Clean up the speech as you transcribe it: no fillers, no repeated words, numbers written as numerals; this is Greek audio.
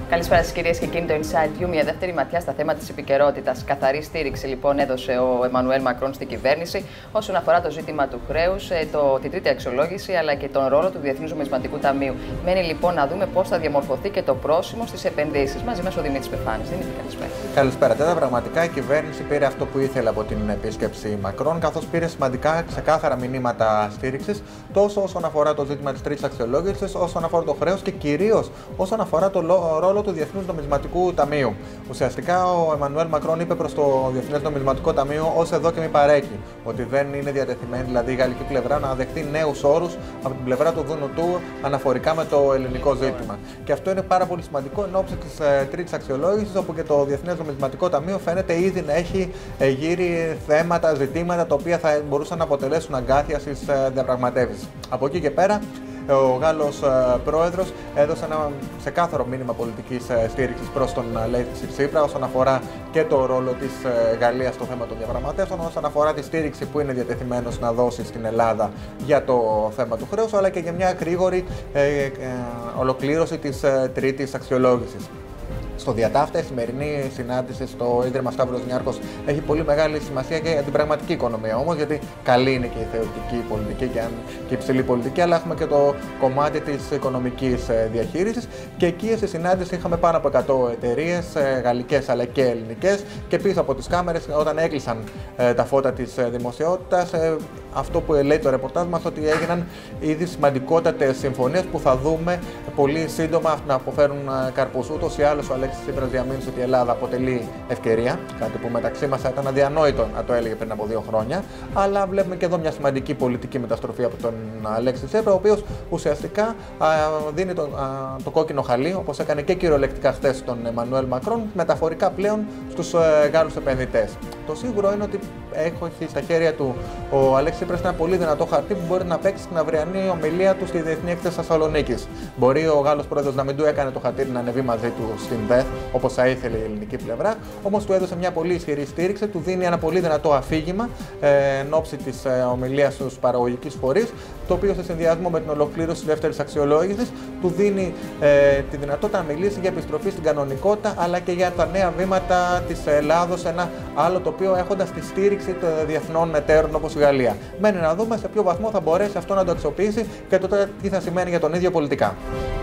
Καλησπέρα σας κυρίες και κύριοι, το Inside You, μια δεύτερη ματιά στα θέματα της επικαιρότητας. Καθαρή στήριξη λοιπόν έδωσε ο Εμμανουέλ Μακρόν στην κυβέρνηση όσον αφορά το ζήτημα του χρέους, την τρίτη αξιολόγηση αλλά και τον ρόλο του Διεθνούς Νομισματικού Ταμείου. Μένει λοιπόν να δούμε πώς θα διαμορφωθεί και το πρόσημο στις επενδύσεις. Μαζί μας ο Δημήτρης Πεφάνης. Δημήτρη, καλησπέρα. Καλησπέρα. Τέτα, πραγματικά η κυβέρνηση πήρε αυτό που ήθελε από την επίσκεψη Μακρόν, καθώς πήρε σημαντικά ξεκάθαρα μηνύματα στήριξης τόσο όσον αφορά το ζήτημα της τρίτης αξιολόγησης, όσον αφορά το χρέος και κυρίως όσον αφορά το ρόλο του Διεθνούς Νομισματικού Ταμείου. Ουσιαστικά, ο Εμμανουέλ Μακρόν είπε προς το Διεθνές Νομισματικό Ταμείο: ως εδώ και μη παρέκει. Ότι δεν είναι διατεθειμένη, δηλαδή η γαλλική πλευρά, να δεχτεί νέους όρους από την πλευρά του ΔΝΤ αναφορικά με το ελληνικό ζήτημα. Και αυτό είναι πάρα πολύ σημαντικό εν ώψη της τρίτης αξιολόγησης, όπου και το Διεθνές Νομισματικό Ταμείο φαίνεται ήδη να έχει γύρει θέματα, ζητήματα τα οποία θα μπορούσαν να αποτελέσουν αγκάθια στις διαπραγματεύσεις. Από εκεί και πέρα, ο Γάλλος πρόεδρος έδωσε ένα ξεκάθαρο μήνυμα πολιτικής στήριξης προς τον Αλέξη Τσίπρα όσον αφορά και το ρόλο της Γαλλίας στο θέμα των διαπραγματεύσεων, όσον αφορά τη στήριξη που είναι διατεθειμένος να δώσει στην Ελλάδα για το θέμα του χρέους, αλλά και για μια γρήγορη ολοκλήρωση της τρίτης αξιολόγησης. Στο διατάφτα, η σημερινή συνάντηση στο Ίδρυμα Σταύρος Νιάρχος έχει πολύ μεγάλη σημασία και για την πραγματική οικονομία όμως, γιατί καλή είναι και η θεωρητική πολιτική και η υψηλή πολιτική, αλλά έχουμε και το κομμάτι της οικονομικής διαχείρισης. Και εκεί στη συνάντηση είχαμε πάνω από 100 εταιρείες, γαλλικές αλλά και ελληνικές, και πίσω από τις κάμερες, όταν έκλεισαν τα φώτα της δημοσιότητας, αυτό που λέει το ρεπορτάζ μας, ότι έγιναν ήδη σημαντικότατες συμφωνίες που θα δούμε πολύ σύντομα να αποφέρουν καρπούς. Ούτως ή άλλως ο Αλέξης Τσίπρας διαμήνυσε ότι η Ελλάδα αποτελεί ευκαιρία, κάτι που μεταξύ μας θα ήταν αδιανόητο να το έλεγε πριν από 2 χρόνια. Αλλά βλέπουμε και εδώ μια σημαντική πολιτική μεταστροφή από τον Αλέξη Τσίπρα, ο οποίος ουσιαστικά δίνει το κόκκινο χαλί, όπως έκανε και κυριολεκτικά χθες τον Εμμανουέλ Μακρόν, μεταφορικά πλέον στους Γάλλους επενδυτές. Το σίγουρο είναι ότι έχει στα χέρια του ο Αλέξης Τσίπρας ένα πολύ δυνατό χαρτί που μπορεί να παίξει στην αυριανή ομιλία του στη Διεθνή Έκθεση Θεσσαλονίκης. Μπορεί ο Γάλλος πρόεδρος να μην του έκανε το χαρτί να ανεβεί μαζί του στην ΔΕΘ, όπως θα ήθελε η ελληνική πλευρά, όμως του έδωσε μια πολύ ισχυρή στήριξη, του δίνει ένα πολύ δυνατό αφήγημα εν ώψη της ομιλίας στους παραγωγικούς φορείς, το οποίο σε συνδυασμό με την ολοκλήρωση της δεύτερης αξιολόγησης του δίνει τη δυνατότητα να μιλήσει για επιστροφή στην κανονικότητα, αλλά και για τα νέα βήματα της Ελλάδος, ένα άλλο τοπίο έχοντας τη στήριξη των διεθνών εταίρων όπως η Γαλλία. Μένει να δούμε σε ποιο βαθμό θα μπορέσει αυτό να το αξιοποιήσει και τότε τι θα σημαίνει για τον ίδιο πολιτικά.